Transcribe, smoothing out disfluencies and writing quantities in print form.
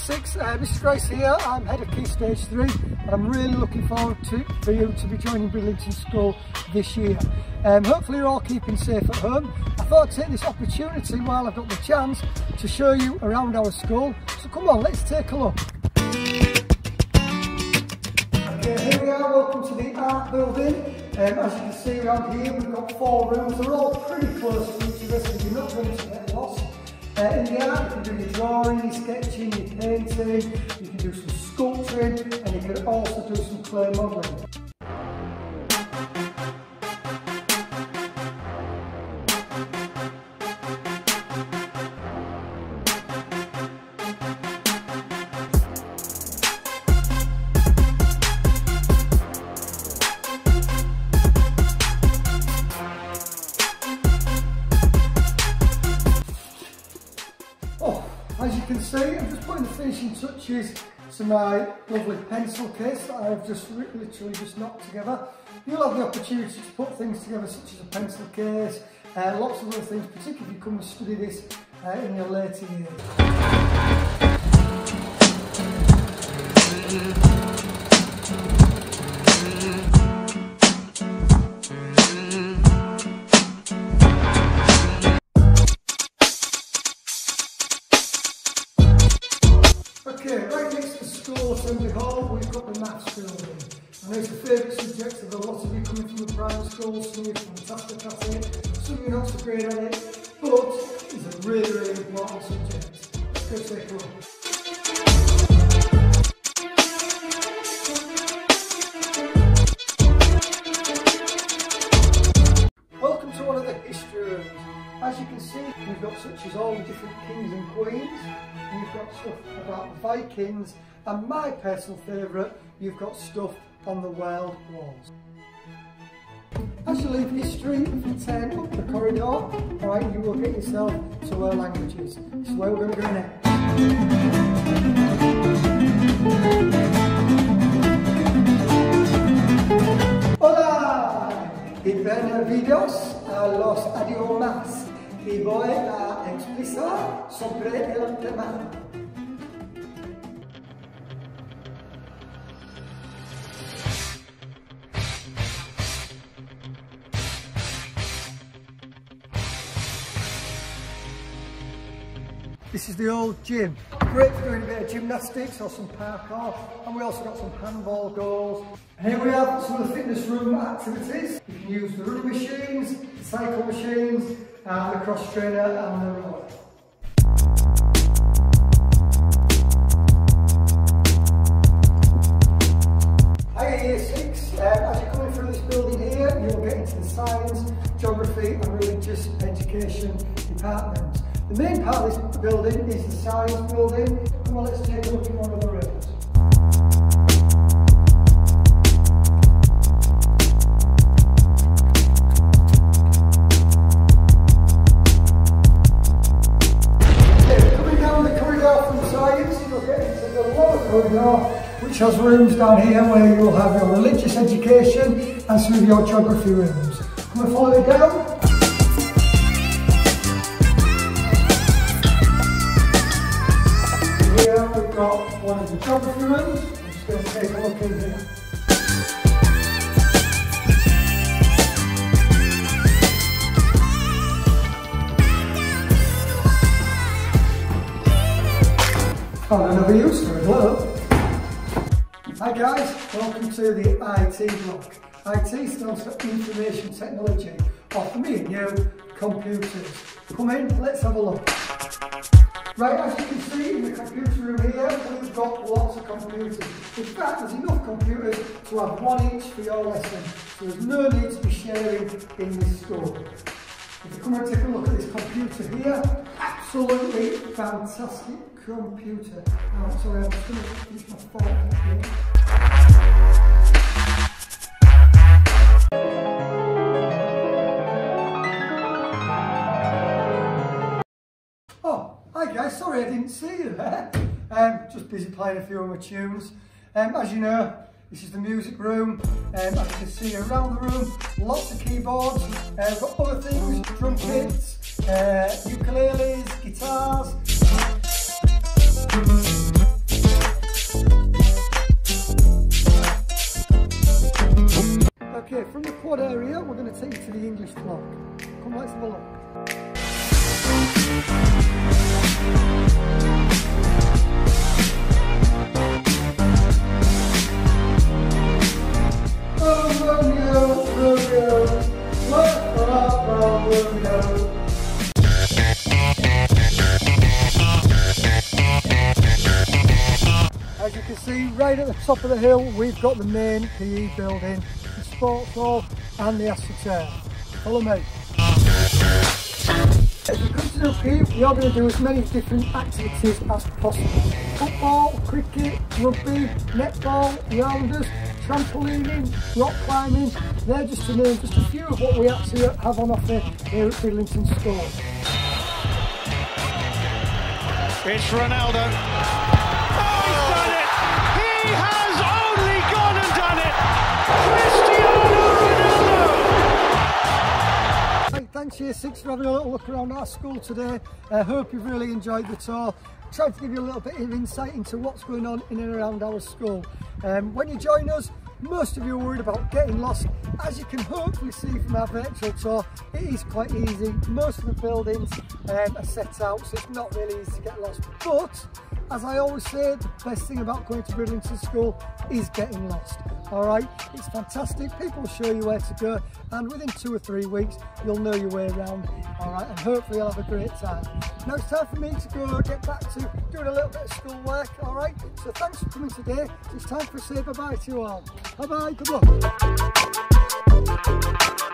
Six, this is Grice here. I'm head of Key Stage 3 and I'm really looking forward for you to be joining Bridlington School this year. Hopefully you're all keeping safe at home. I thought I'd take this opportunity while I've got the chance to show you around our school. So come on, let's take a look. Okay, here we are, welcome to the art building. As you can see around here we've got 4 rooms. They're all pretty close to each other, so you're not going to get lost. In the art, you can do your drawing, your sketching, your painting, you can do some sculpturing, and you can also do some clay modelling. As you can see, I'm just putting the finishing touches to my lovely pencil case that I've just literally just knocked together. You'll have the opportunity to put things together such as a pencil case, lots of other things, particularly if you come and study this in your later years. Okay, right next to the school assembly hall, we've got the maths building. I know it's a favourite subject of a lot of you coming from the primary school. Some of you are fantastic at it, some of you are not so great at it, but it's a really, really important subject. Let's go take a look. Welcome to one of the history rooms. As you can see, we've got such as all the different kings and queens. You've got stuff about the Vikings, and my personal favourite, you've got stuff on the world walls. As you leave history, if you turn up the corridor, alright, you will get yourself to world languages. This is where we're going to go next. Hola! Bienvenidos a los idiomas. Y voy a explicar sobre el tema. This is the old gym. Great for doing a bit of gymnastics or some parkour, and we also got some handball goals. And here we have some of the fitness room activities. You can use the running machines, the cycle machines, and the cross trainer and the rower. Hi, Year 6. As you're coming through this building here, you'll get into the science, geography and religious education department. The main part of this building is the science building. Come on, let's take a look at one of the rooms. Okay, coming down the corridor from science, you'll get into the lower corridor, which has rooms down here where you'll have your religious education and some of your geography rooms. Come and follow me down. Here we've got one of the geography rooms. I'm just going to take a look in here. Found another use for a globe. Hi guys, welcome to the IT block. IT stands for Information Technology, or for me and you, computers. Come in, let's have a look. Right, as you can see in the computer room here, we've got lots of computers. In fact, there's enough computers to have one each for your lesson, so there's no need to be sharing in this school. If you come and take a look at this computer here, absolutely fantastic computer. Oh, sorry, I'm just going to use my phone here. Hi guys, sorry I didn't see you there. Just busy playing a few of my tunes. As you know, this is the music room. As you can see around the room, lots of keyboards. We've got other things, drum kits, ukuleles, guitars. Okay, from the quad area, we're going to take you to the English block. Come, let's have a look. Oh, Romeo, Romeo, what about Romeo? As you can see, right at the top of the hill, we've got the main PE building, the sports hall and the astroturf. Follow me. As we come to the PE, we are going to do as many different activities as possible. Football, cricket, rugby, netball, rounders, trampolining, rock climbing. They're just to name just a few of what we actually have on offer here at Bridlington School. It's Ronaldo. He has only gone and done it! Cristiano Ronaldo! Right, thanks Year 6 for having a little look around our school today. I hope you've really enjoyed the tour. Tried to give you a little bit of insight into what's going on in and around our school. When you join us, most of you are worried about getting lost. As you can hopefully see from our virtual tour, it is quite easy. Most of the buildings are set out, so it's not really easy to get lost. But as I always say, the best thing about going to Bridlington School is getting lost. Alright, it's fantastic, people will show you where to go, and within 2 or 3 weeks you'll know your way around. Alright, and hopefully you'll have a great time. Now it's time for me to go get back to doing a little bit of school work. Alright, so thanks for coming today. It's time for a say bye bye to you all. Bye bye, good luck.